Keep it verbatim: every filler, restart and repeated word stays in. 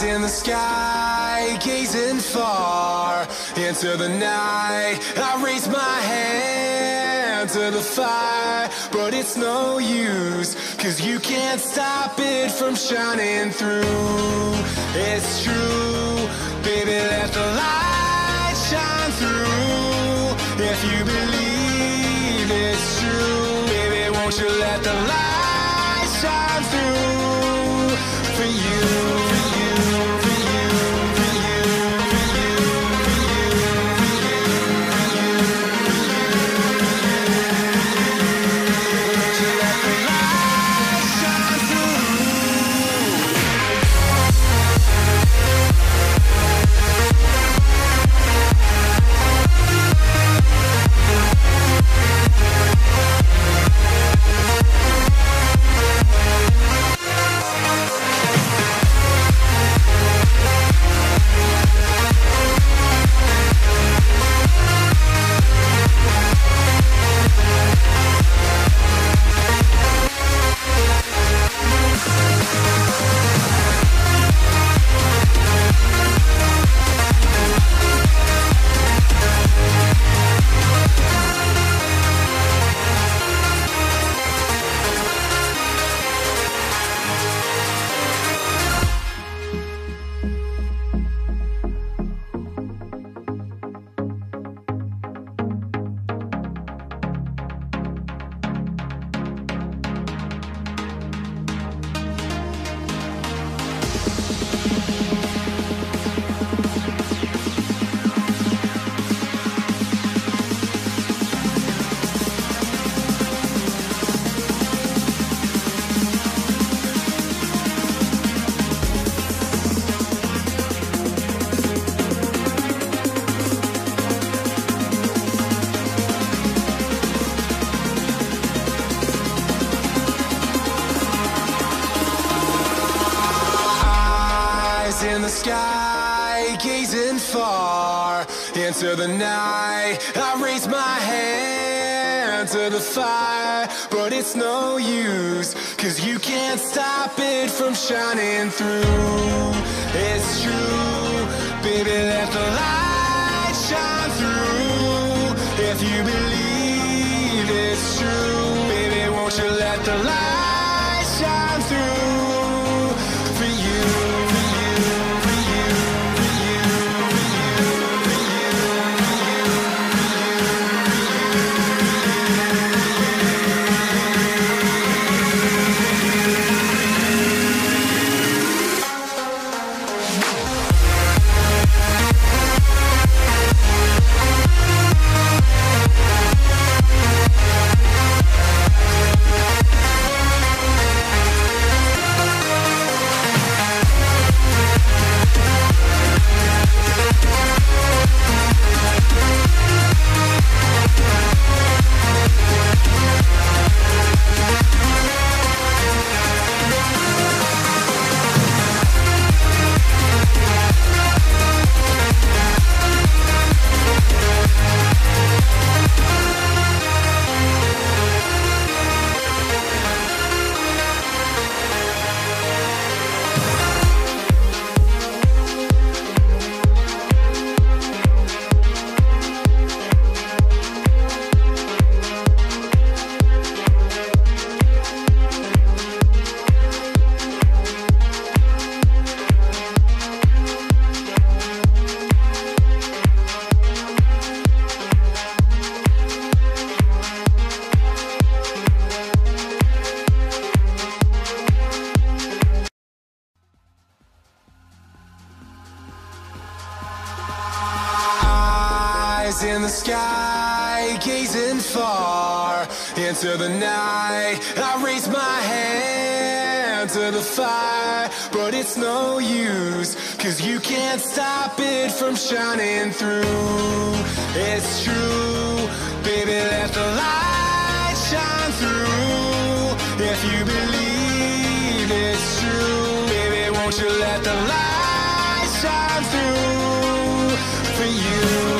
in the sky, gazing far into the night. I raise my hand to the fire, but it's no use, 'cause you can't stop it from shining through. It's true, baby, let the light shine through. If you believe it's true, baby, won't you let the light shine through for you, for you, for you, for you, for you, for you, for you, for you, won't you let the light shine through? In the sky, gazing far into the night. I raise my hand to the fire, but it's no use, 'cause you can't stop it from shining through. It's true, baby, let the light shine through. If you believe it's true, baby, won't you let the light shine through for you, for you, for you, for you, for you, for you, for you, in the sky, gazing far into the night. I raise my hand to the fire, but it's no use, 'cause you can't stop it from shining through. It's true, baby, let the light shine through. If you believe it's true, baby, won't you let the light shine through for you.